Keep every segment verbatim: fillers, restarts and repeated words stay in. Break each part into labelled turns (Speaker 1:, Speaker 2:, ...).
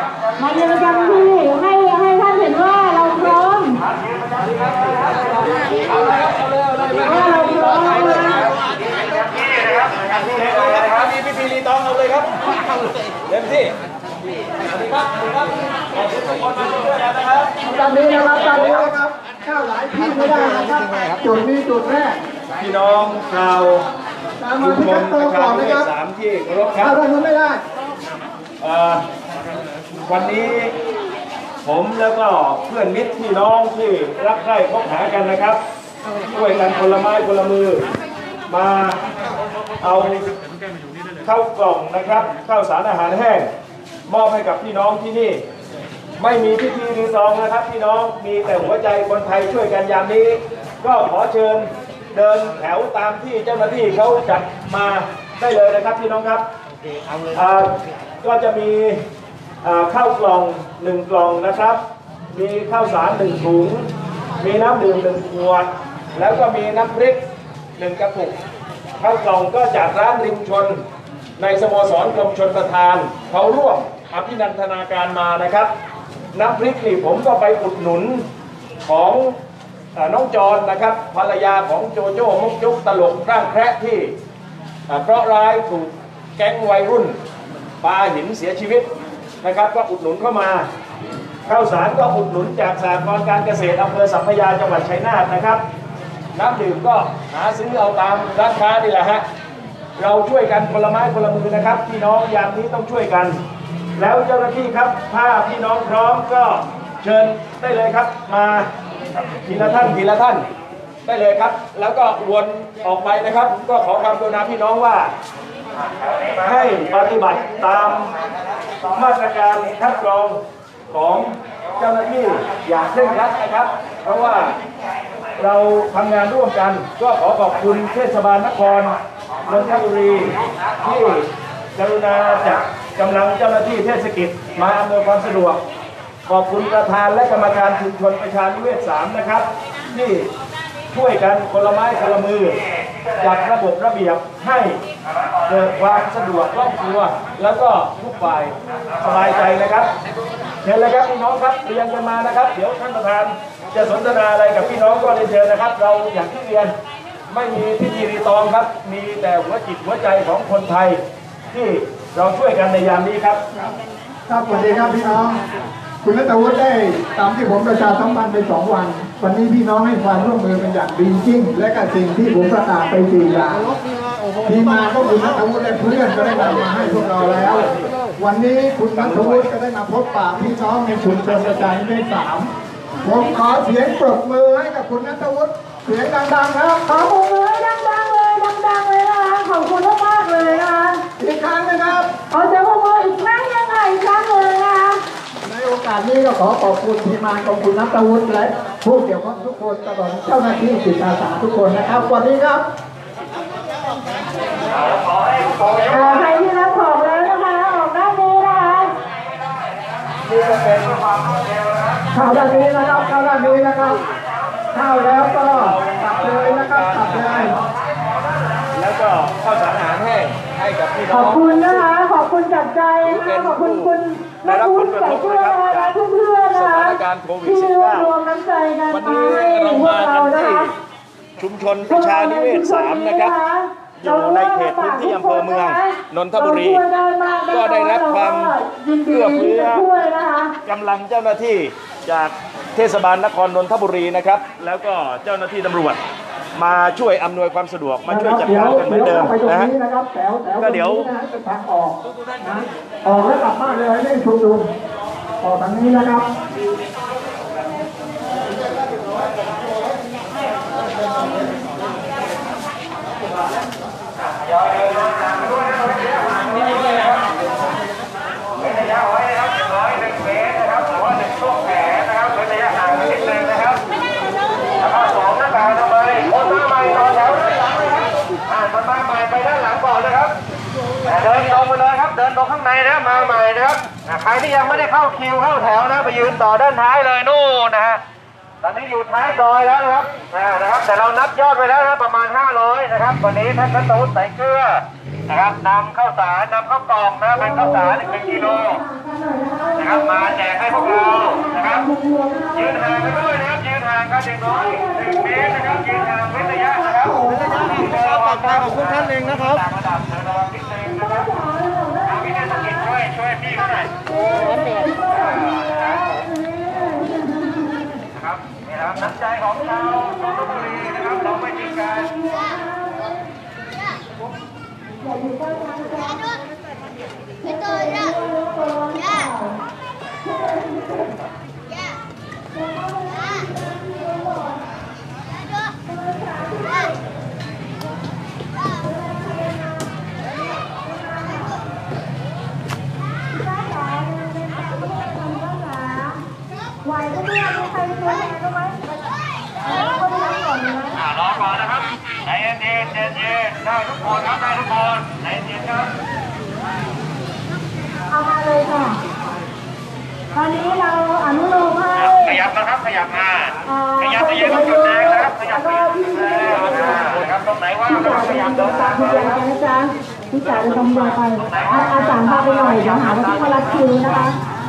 Speaker 1: มายืนประจำที่ให้ให้ท่านเห็นว่าเราพร้อมว่าเราพร้อม
Speaker 2: นะครับมีพิธีรีตองเอาเลยครับเต็มที่ครับครับขอบคุณทุกคนมาด้วยนะครับ
Speaker 3: ตอนนี้นะครับตอนนี้นะครับข้าวหลายที่ไม่ได้นะครับจุดนี้จุดแรก
Speaker 2: พี่น้องชาวชุมชนประชาชนสามที่เคารพครับ
Speaker 3: เราทำไม่ได้
Speaker 2: วันนี้ผมแล้วก็เพื่อนมิตรพี่น้องที่รักใคร่พบหากันนะครับช่วยกันคนละไม้คนละมือมาเอาข้าวกล่องนะครับข้าวสารอาหารแห้งมอบให้กับพี่น้องที่นี่ไม่มีพิธีรีตองนะครับพี่น้องมีแต่หัวใจคนไทยช่วยกันยามนี้ก็ขอเชิญเดินแถวตามที่เจ้าหน้าที่เขาจัดมาได้เลยนะครับพี่น้องครับก็จะมีข้าวกล่องหนึ่งกล่องนะครับมีข้าวสารหนึ่งถุงมีน้ำดื่มหนึ่งขวดแล้วก็มีน้ำพริกหนึ่งกระปุกข้าวกล่องก็จากร้านริมชนในสโมสรกรมชลประทานเขาร่วมอภินันทนาการมานะครับน้ำพริกนี่ผมก็ไปอุดหนุนของน้องจรนะครับภรรยาของโจโจ้มุกยุกตลกร่างแคระที่เพราะร้ายถูกแก๊งวัยรุ่นปาหินเสียชีวิตนะครับก็อุดหนุนเข้ามาข้าวสารก็อุดหนุนจากสหกรณ์การเกษตรอำเภอสัพพยาจังหวัดชัยนาทนะครับน้ำดื่มก็หาซื้อเอาตามร้านค้านี่แหละฮะเราช่วยกันคนละไม้คนละมือนะครับพี่น้องยามนี้ต้องช่วยกันแล้วเจ้าหน้าที่ครับถ้าพี่น้องพร้อมก็เชิญได้เลยครับมาทีละท่านทีละท่านได้เลยครับแล้วก็วนออกไปนะครับก็ขอความกรุณาพี่น้องว่าให้ปฏิบัติตามมาตรการคัดกรองของเจ้าหน้าที่อย่างเคร่งครัดนะครับเพราะว่าเราทำงานร่วมกันก็ขอขอบคุณเทศบาลนครนนทบุรีที่กรุณาจัดกำลังเจ้าหน้าที่เทศกิจมาอำนวยความสะดวกขอบคุณประธานและกรรมการชุมชนประชานิเวศสามนะครับที่ช่วยกันคนละไม้คนละมือจัดระบบระเบียบให้เกิดความสะดวกคล่องตัวแล้วก็ทุกฝ่ายสบายใจนะครับเชิญเลยครับพี่น้องครับเรียนกันมานะครับเดี๋ยวท่านประธานจะสนทนาอะไรกับพี่น้องก็เรียนเชิญนะครับเราอย่างที่เรียนไม่มีพิธีรีตองครับมีแต่หัวจิตหัวใจของคนไทยที่เราช่วยกันในยามนี้ครับ
Speaker 3: ครับสวัสดีครับพี่น้องคุณนัทวุฒิได้ตามที่ผมประชาสัมพันธ์ไปสองวันวันนี้พี่น้องให้ความร่วมมือเป็นอย่างดีจริงและกับสิ่งที่ผมประกาศไปสี่อย่างทีมงานก็คุณนัทวุฒิและเพื่อนก็ได้นำมาให้พวกเราแล้ววันนี้คุณนัทวุฒิก็ได้มาพบปะพี่น้องในชุมชนประชานิเวศสามผมขอเสียงปรบมือให้กับคุณนัทวุฒิเสียงดังๆครับ
Speaker 1: ขอปรบมือดังๆเลยดังๆเลยนะคะขอบคุณมากๆเลยนะคะ
Speaker 3: อีกครั้งนะครับ
Speaker 1: ขอเสียงปรบมืออีกครั้งยังไงอีกครั้งเลยนะคะ
Speaker 3: ในโอกาสนี้ก็ขอขอบคุณทีมงานของคุณนัทวุฒิและผู้เกี่ยวข้องทุกคนตลอดเจ้าหน้าที่จิตอาสาทุกคนนะครับวันนี้ครับ
Speaker 1: ใครที่รับของแล้วนะคะออกด้านนี้นะคะ
Speaker 3: นี่ก็เป็นข่าวด้านนี้นะครับข่าวด้านนี้นะครับข้าวแล้วก็ตัดเลยนะครับตัดเลย
Speaker 2: แล้วก็ข้าวสารอาหารแห้งให้กับพี่น้อง
Speaker 1: ขอบคุณนะคะขอบคุณจากใจนะคะขอบคุณคุณนักบุญใจเพื่อนนะคะเพื่อนๆนะคะที่รวมน้ำใจกันมาให้พวกเรานะคะ
Speaker 2: ชุมชนประชานิเวศสามนะครับอยู่ในเขตพื้นที่อำเภอเมืองนนทบุรีก็ได้รับความเอื้อเฟื้อกำลังเจ้าหน้าที่จากเทศบาลนครนนทบุรีนะครับแล้วก็เจ้าหน้าที่ตำรวจมาช่วยอำนวยความสะดวกมาช่วยจัดการกันเหมือนเดิมนะฮะก็เดี๋ยว
Speaker 3: ทางออกออกแล้วกลับบ้านเลยไม่ชุมนุมออกทางนี้นะครับ
Speaker 2: เดินตรงไปเลยครับเดินตรงข้างในนะมาใหม่นะครับใครที่ยังไม่ได้เข้าคิวเข้าแถวนะไปยืนต่อด้านท้ายเลยนู่นนะฮะตอนนี้อยู่ท้ายซอยแล้วนะครับนะครับแต่เรานับยอดไปแล้วนะประมาณห้าร้อยนะครับวันนี้ท่านนัทวุฒิใส่เกลือนะครับนำข้าวสารนำข้าวกล่องนะเป็นข้าวสารหนึ่งกิโลนะครับนะครับมาแจกให้พวกเรานะครับยืนห่างกันด้วยนะครับยืนห่างกันอย่างน้อยหนึ่งเมตรนะครับยืนห่างเว้นระยะนะครับปลอดภัยของทุกท่านเองนะครับระดับเดินระวังนิดนึงนะครับพี่เทศกิจช่วยช่วยพี่เขาหน่อยนะครับนี่ครับน้ำใจของชาวนนทบุรีนะครับเราไม่ทิ้งกัน
Speaker 4: Betul ya. Ya. Ya. Ya.
Speaker 1: ไหวก็ไม่ได้ใครเป็นตัวแทนก็ไหมก็ไม่ได้ก่อนนะ
Speaker 2: อ่ารอก่อนนะครับใจเย็นๆใจเย็นๆได้ทุกคนครับได้ทุกคนใจเย็นครับ
Speaker 1: เอามาเลยค่ะตอนนี้เราอนุโลมให้
Speaker 2: ขยับนะครับขยับมาขยับไปยืนตรงจุดแดงนะครับขยับไปยืนตรงจุดแดงนะครับตรงไหนว่างก็ขยับเดินตาม
Speaker 1: คุณ
Speaker 2: เล
Speaker 1: ยาย ย
Speaker 2: ครับ
Speaker 1: นะจ๊ะพี่จ๋าจะต้องยายไปอาจารย์พาไปหน่อยเดี๋ยวหาว่าที่มารับคิวนะคะ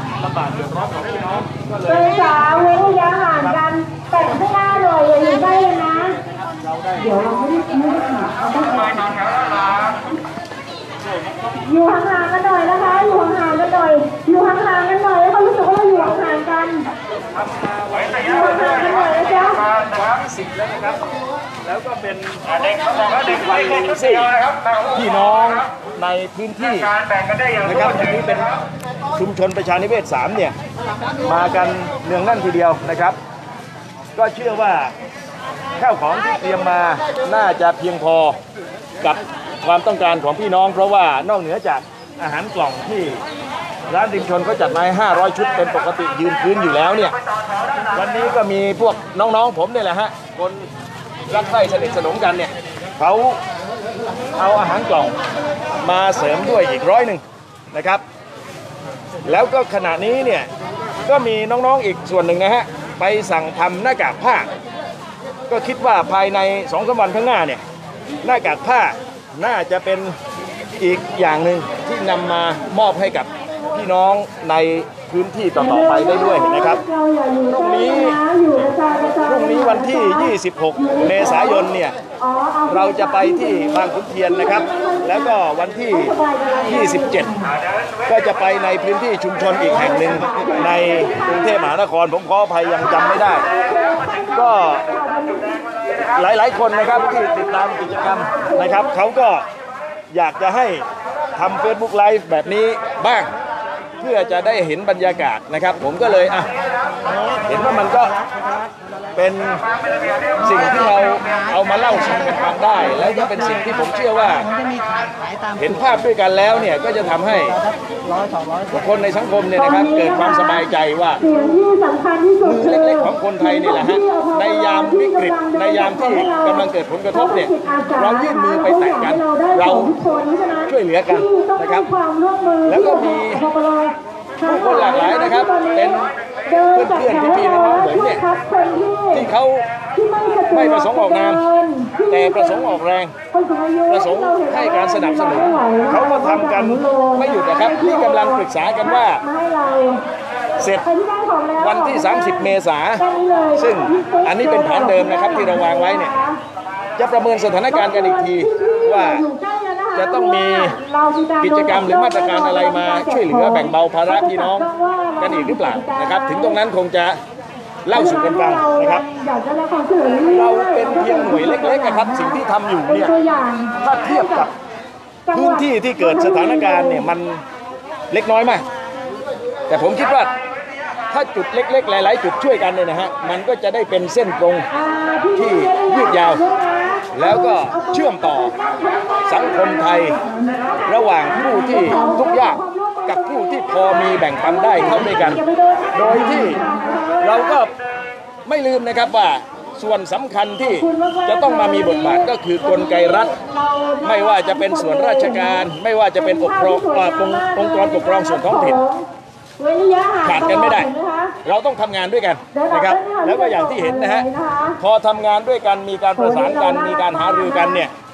Speaker 1: เป็นสาวเว้นระยะห่างกันแต่ข้างหน้าหน่อยอย่าอยู่ใกล้เลยนะเดี๋ยวเราไม่ได้ไม่ได้ถามเราต้อง
Speaker 2: ไปทางแถวด้านหลัง
Speaker 1: อยู่ห่างๆกันหน่อยนะคะอยู่ห่างๆกันหน่อยอยู่ห่างๆกันหน่อยแล้วก็รู้สึกว่าเราอยู่ห่างๆกัน
Speaker 2: ไว้ระยะไว้ด้วยนะครับสิบแล้วนะครับแล้วก็เป็นเด็กเขาบอกว่าเด็กวัยแค่ชุดเดียวนะครับพี่น้องในพื้นที่การแบ่งกันได้อย่างนะครับอันนี้เป็นชุมชนประชานิเวศสามเนี่ยมากันเนืองแน่นทีเดียวนะครับ ก็เชื่อว่าข้าวของที่เตรียมมาน่าจะเพียงพอกับความต้องการของพี่น้องเพราะว่านอกเหนือจากอาหารกล่องที่ร้านริมชนก็จัดมาให้ห้าร้อยชุดเป็นปกติยืนพื้นอยู่แล้วเนี่ยวันนี้ก็มีพวกน้องๆผมเนี่ยแหละฮะคนรักใคร่สนิทสนมกันเนี่ยเขาเอาอาหารกล่องมาเสริมด้วยอีกร้อยหนึ่งนะครับแล้วก็ขณะนี้เนี่ยก็มีน้องๆอีกส่วนหนึ่งนะฮะไปสั่งทำหน้ากากผ้าก็คิดว่าภายในสองสามวันข้างหน้าเนี่ยหน้ากากผ้าน่าจะเป็นอีกอย่างหนึ่งที่นำมามอบให้กับพี่น้องในพื้นที่ต่อๆไปได้ด้วยนะครับพรุ่งนี้พรุ่งนี้วันที่ ยี่สิบหก เมษายนเนี่ยเราจะไปที่บางขุนเทียนนะครับแล้วก็วันที่ ยี่สิบเจ็ด ก็จะไปในพื้นที่ชุมชนอีกแห่งหนึ่งในกรุงเทพมหานครผมขออภัยยังจำไม่ได้ก็หลายๆคนนะครับที่ติดตามกิจกรรมนะครับเขาก็อยากจะให้ทำ Facebook Live แบบนี้บ้างเพื่อจะได้เห็นบรรยากาศนะครับผมก็เลยอ่ะเห็นว่ามันก็เป็นสิ่งที่เราเอามาเล่าสู่กันฟังได้แล้วก็เป็นสิ่งที่ผมเชื่อว่าเห็นภาพด้วยกันแล้วเนี่ยก็จะทำให้ทุกคนในสังคมเนี่ยนะครับเกิดความสบายใจว่ามือเล็กๆของคนไทยนี่แหละฮะในยามวิกฤตในยามที่กำลังเกิดผลกระทบเนี่ยเรายื่นมือไปแตะกันเราช่วยเหลือกันนะครับแล้วก็มีผู้คนหลากหลายนะครับเป็นเพื่อนๆพี่ๆน้องๆผมเนี่ยที่เขาไม่ประสงค์ออกนามแต่ประสงค์ออกแรงประสงค์ให้การสนับสนุนเขาก็ทำกันไม่หยุดนะครับที่กำลังปรึกษากันว่าเสร็จวันที่สามสิบเมษายนซึ่งอันนี้เป็นแผนเดิมนะครับที่เราวางไว้เนี่ยจะประเมินสถานการณ์กันอีกทีว่าจะต้องมีกิจกรรมหรือมาตรการอะไรมาช่วยเหลือแบ่งเบาภาระพี่น้องกันอีกหรือเปล่านะครับถึงตรงนั้นคงจะเล่าสู่กันฟังนะครับเราเป็นเพียงหน่วยเล็กๆนะครับสิ่งที่ทำอยู่เนี่ยถ้าเทียบกับพื้นที่ที่เกิดสถานการณ์เนี่ยมันเล็กน้อยมากแต่ผมคิดว่าถ้าจุดเล็กๆหลายๆจุดช่วยกันเนี่ยนะฮะมันก็จะได้เป็นเส้นตรงที่ยืดยาวแล้วก็เชื่อมต่อสังคมไทยระหว่างผู้ที่ทุกข์ยากกับผู้ที่พอมีแบ่งปันได้เข้าด้วยกันโดยที่เราก็ไม่ลืมนะครับว่าส่วนสำคัญที่จะต้องมามีบทบาทก็คือกลไกรัฐไม่ว่าจะเป็นส่วนราชการไม่ว่าจะเป็นองค์กรองค์กรปกครองส่วนท้องถิ่นขาดกันไม่ได้เราต้องทำงานด้วยกันนะครับแล้วก็อย่างที่เห็นนะฮะพอทำงานด้วยกันมีการประสานกันมีการหารือกันเนี่ย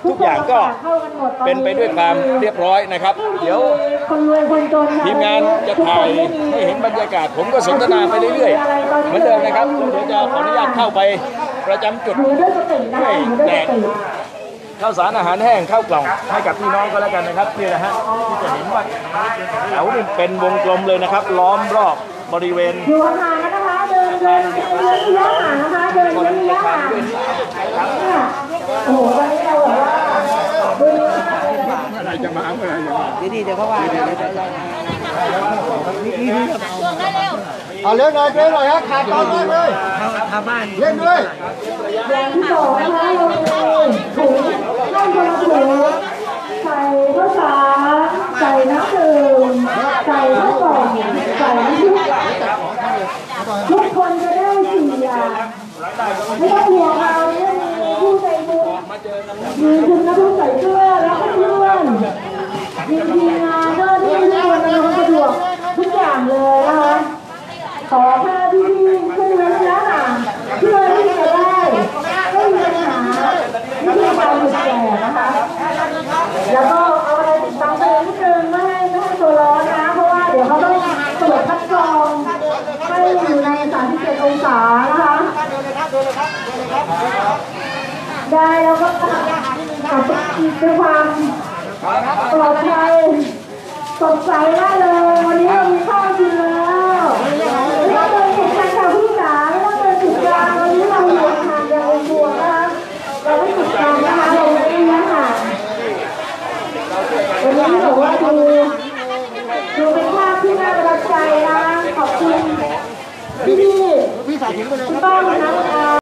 Speaker 2: ทุกอย่างก็เป็นไปด้วยความเรียบร้อยนะครับเดี๋ยว
Speaker 1: คนรวยคนจน
Speaker 2: ทีมงานจะถ่ายให้เห็นบรรยากาศผมก็สนทนาไปเรื่อยๆเหมือนเดิมนะครับเดี๋ยวจะขออนุญาตเข้าไปประจำจุด
Speaker 1: อยู่ด้วยสตินะคะอยู่ด้วยสติ
Speaker 2: ข้าวสารอาหารแห้งข้าวกล่องให้กับพี่น้องก็แล้วกันนะครับนี่นะฮะที่จะเห็นว่าแถวนี้เป็นวงกลมเลยนะครับล้อมรอบบริเวณ
Speaker 1: อยู่ห่างๆนะคะเดินเดินเดินระยะห่างนะคะเดินเดินระยะห่างเนี่ยโอ้โหตอนนี้เราแบบว่าดู
Speaker 3: อะไรจะมาเมื่อไหร่จะมา
Speaker 5: ดีๆเดี๋ยวเขาว่า
Speaker 3: เอาเล่นหน่อยเล่นหน่อยฮะขาดตอนมากเลย
Speaker 5: ทำบ้าน
Speaker 3: เล่นด้วย
Speaker 1: อย่างที่สองนะคะเรามีถุงให้คนละถุงใส่ข้าวสารใส่น้ำดื่มใส่ข้าวกล่องใส่น้ำพริกทุกคนจะได้สี่อย่างไม่ต้องห่วงเราเนี่ยมีผู้ใจบุญมีคุณนักผู้ใส่เสื้อแล้วก็เพื่อนมีทีมงานเจ้าหน้าที่ทุกคนอำนวยความสะดวกทุกอย่างเลยนะคะขอแค่พี่ๆช่วยเว้นระยะห่างเพื่อที่จะได้ไม่มีปัญหาวิธีการหยุดแก่นะคะ แล้วก็เอาอะไรติดตั้งไปนิดนึงไม่ให้ไม่ให้ตัวร้อนนะเพราะว่าเดี๋ยวเขาต้องตรวจคัดกรองให้อยู่ในสามสิบเจ็ดองศานะคะได้แล้วก็อาจจะด้วยความปลอดภัยสดใสได้เลยวันนี้เรามีข้าวกินแล้วไม่ต้องเดินติดกันค่ะพี่จ๋าไม่ต้องเดินติดกันวันนี้เราอยู่ห่างอย่างห่วงนะคะเราไม่ติดกันนะคะเราไม่ระยะห่างวันนี้บอกว่าดูดูเป็นภาพที่น่าประทับใจนะขอบคุณพี่พี่พี่ต้องนะ